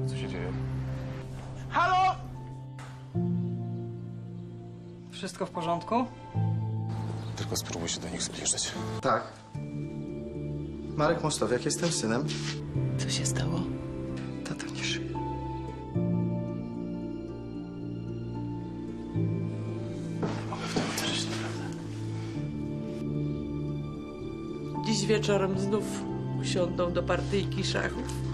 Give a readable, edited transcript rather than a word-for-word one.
Co się dzieje? Halo! Wszystko w porządku? Tylko spróbuj się do nich zbliżyć. Tak. Marek Mostowiak, jestem synem. Co się stało? Tata nie żyje. Nie mogę w to uwierzyć, naprawdę. Dziś wieczorem znów usiądą do partyjki szachów.